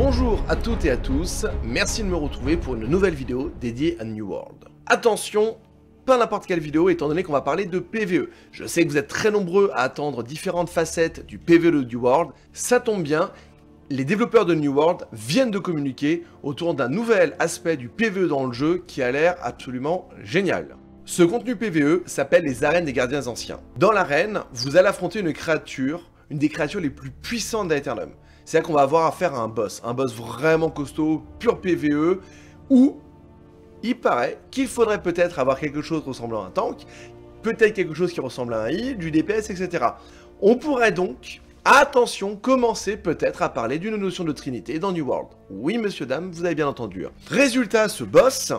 Bonjour à toutes et à tous, merci de me retrouver pour une nouvelle vidéo dédiée à New World. Attention, pas n'importe quelle vidéo étant donné qu'on va parler de PvE. Je sais que vous êtes très nombreux à attendre différentes facettes du PvE de New World, ça tombe bien, les développeurs de New World viennent de communiquer autour d'un nouvel aspect du PvE dans le jeu qui a l'air absolument génial. Ce contenu PvE s'appelle les arènes des gardiens anciens. Dans l'arène, vous allez affronter une créature, une des créatures les plus puissantes d'Aeternum. C'est-à-dire qu'on va avoir affaire à un boss vraiment costaud, pur PvE, où il paraît qu'il faudrait peut-être avoir quelque chose ressemblant à un tank, peut-être quelque chose qui ressemble à un heal, du DPS, etc. On pourrait donc, attention, commencer peut-être à parler d'une notion de trinité dans New World. Oui, monsieur, dame, vous avez bien entendu. Résultat, ce boss,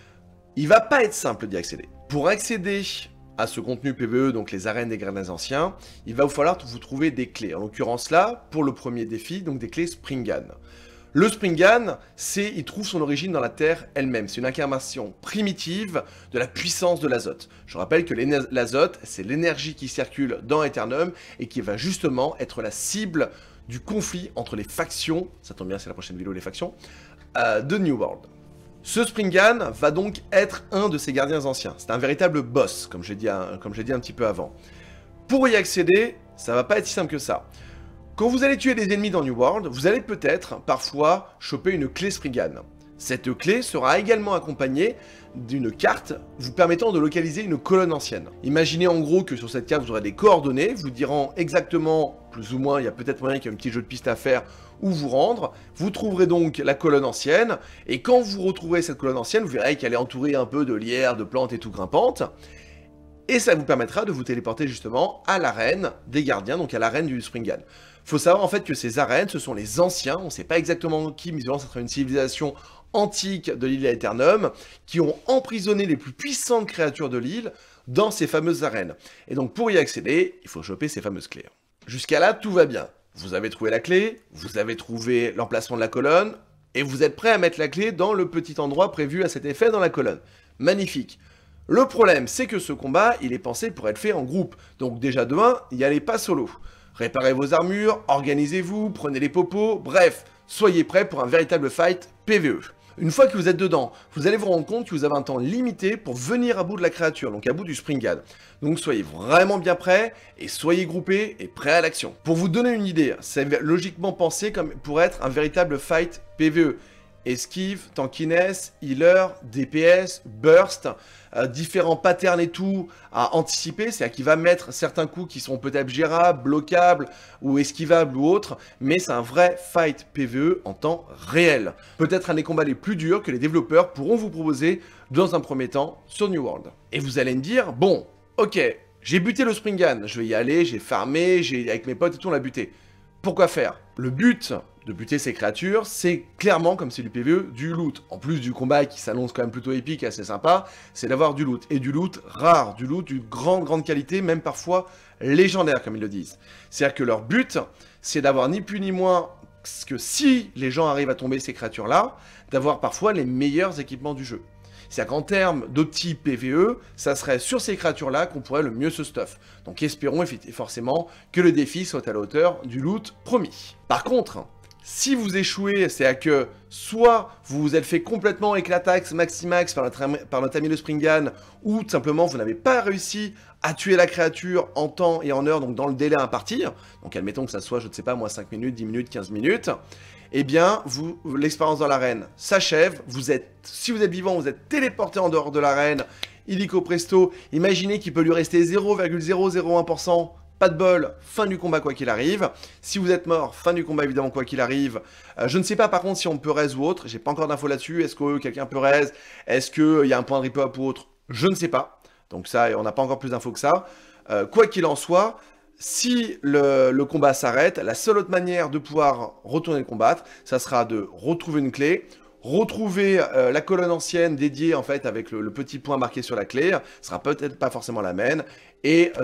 il va pas être simple d'y accéder. Pour accéder à ce contenu PvE, donc les arènes des gardiens anciens, il va vous falloir vous trouver des clés. En l'occurrence là, pour le premier défi, donc des clés Springan. Le Springan, il trouve son origine dans la Terre elle-même. C'est une incarnation primitive de la puissance de l'azote. Je rappelle que l'azote, c'est l'énergie qui circule dans Aeternum et qui va justement être la cible du conflit entre les factions, ça tombe bien, c'est la prochaine vidéo, les factions, de New World. Ce Springan va donc être un de ces gardiens anciens. C'est un véritable boss, comme j'ai dit un petit peu avant. Pour y accéder, ça va pas être si simple que ça. Quand vous allez tuer des ennemis dans New World, vous allez peut-être, parfois, choper une clé Springan. Cette clé sera également accompagnée d'une carte vous permettant de localiser une colonne ancienne. Imaginez en gros que sur cette carte vous aurez des coordonnées, vous diront exactement, plus ou moins, il y a peut-être moyen qu'il y ait un petit jeu de piste à faire, où vous rendre. Vous trouverez donc la colonne ancienne, et quand vous retrouverez cette colonne ancienne, vous verrez qu'elle est entourée un peu de lierre, de plantes et tout grimpantes, et ça vous permettra de vous téléporter justement à l'arène des gardiens, donc à l'arène du Springan. Faut savoir en fait que ces arènes, ce sont les anciens, on ne sait pas exactement qui, mais ça sera une civilisation antique de l'île Aeternum, qui ont emprisonné les plus puissantes créatures de l'île dans ces fameuses arènes. Et donc pour y accéder, il faut choper ces fameuses clés. Jusqu'à là, tout va bien. Vous avez trouvé la clé, vous avez trouvé l'emplacement de la colonne, et vous êtes prêt à mettre la clé dans le petit endroit prévu à cet effet dans la colonne. Magnifique. Le problème, c'est que ce combat, il est pensé pour être fait en groupe. Donc déjà de 1, n'y allez pas solo. Réparez vos armures, organisez-vous, prenez les popos, bref, soyez prêts pour un véritable fight PvE. Une fois que vous êtes dedans, vous allez vous rendre compte que vous avez un temps limité pour venir à bout de la créature, donc à bout du Springan. Donc soyez vraiment bien prêts, et soyez groupés et prêts à l'action. Pour vous donner une idée, c'est logiquement pensé comme pour être un véritable fight PvE. Esquive, tankiness, healer, DPS, burst, différents patterns et tout à anticiper, c'est-à-dire qu'il va mettre certains coups qui sont peut-être gérables, bloquables ou esquivables ou autres, mais c'est un vrai fight PvE en temps réel. Peut-être un des combats les plus durs que les développeurs pourront vous proposer dans un premier temps sur New World. Et vous allez me dire, bon, ok, j'ai buté le Springan, je vais y aller, j'ai farmé, avec mes potes et tout, on l'a buté. Pourquoi faire? Le but de buter ces créatures, c'est clairement, comme c'est du PvE, du loot. En plus du combat qui s'annonce quand même plutôt épique et assez sympa, c'est d'avoir du loot. Et du loot rare, du loot d'une grande qualité, même parfois légendaire, comme ils le disent. C'est-à-dire que leur but, c'est d'avoir ni plus ni moins que si les gens arrivent à tomber ces créatures-là, d'avoir parfois les meilleurs équipements du jeu. C'est-à-dire qu'en termes d'opti PvE, ça serait sur ces créatures-là qu'on pourrait le mieux se stuff. Donc espérons forcément que le défi soit à la hauteur du loot promis. Par contre, si vous échouez, c'est-à-dire que soit vous vous êtes fait complètement éclatax maximax par notre ami le Springan, ou tout simplement vous n'avez pas réussi à tuer la créature en temps et en heure, donc dans le délai imparti, donc admettons que ça soit, je ne sais pas moi, 5 minutes, 10 minutes, 15 minutes, eh bien, l'expérience dans l'arène s'achève, si vous êtes vivant, vous êtes téléporté en dehors de l'arène, illico presto, imaginez qu'il peut lui rester 0,001%, pas de bol, fin du combat quoi qu'il arrive. Si vous êtes mort, fin du combat évidemment quoi qu'il arrive. Je ne sais pas par contre si on peut raise ou autre, j'ai pas encore d'infos là-dessus. Est-ce que quelqu'un peut raise? Est-ce qu'il y a un point de rip-up ou autre? Je ne sais pas. Donc ça, on n'a pas encore plus d'infos que ça. Quoi qu'il en soit, si le combat s'arrête, la seule autre manière de pouvoir retourner le combattre, ça sera de retrouver une clé, retrouver la colonne ancienne dédiée en fait avec le petit point marqué sur la clé, ce sera peut-être pas forcément la même, et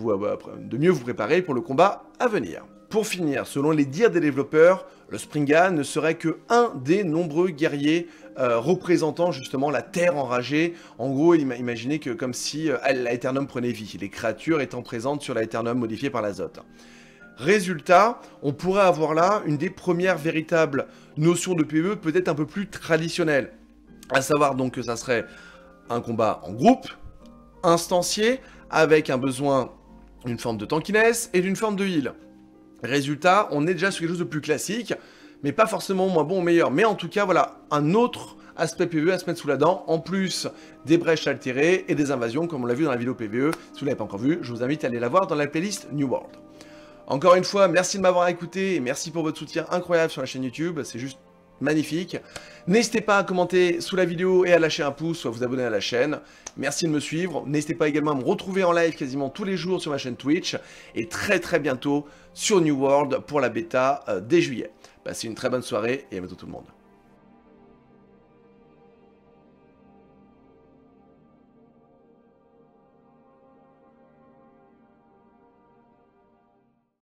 de mieux vous préparer pour le combat à venir. Pour finir, selon les dires des développeurs, le Springan ne serait que un des nombreux guerriers représentant justement la terre enragée. En gros, imaginez que comme si l'Aeternum prenait vie, les créatures étant présentes sur l'Aeternum modifié par l'azote. Résultat, on pourrait avoir là une des premières véritables notions de PvE peut-être un peu plus traditionnelles. À savoir donc que ça serait un combat en groupe, instancié, avec un besoin d'une forme de tankiness et d'une forme de heal. Résultat, on est déjà sur quelque chose de plus classique, mais pas forcément moins bon ou meilleur. Mais en tout cas, voilà, un autre aspect PvE à se mettre sous la dent, en plus des brèches altérées et des invasions, comme on l'a vu dans la vidéo PvE. Si vous ne l'avez pas encore vu, je vous invite à aller la voir dans la playlist New World. Encore une fois, merci de m'avoir écouté et merci pour votre soutien incroyable sur la chaîne YouTube, c'est juste magnifique. N'hésitez pas à commenter sous la vidéo et à lâcher un pouce ou à vous abonner à la chaîne. Merci de me suivre. N'hésitez pas également à me retrouver en live quasiment tous les jours sur ma chaîne Twitch et très bientôt sur New World pour la bêta dès juillet. Passez une très bonne soirée et à bientôt tout le monde.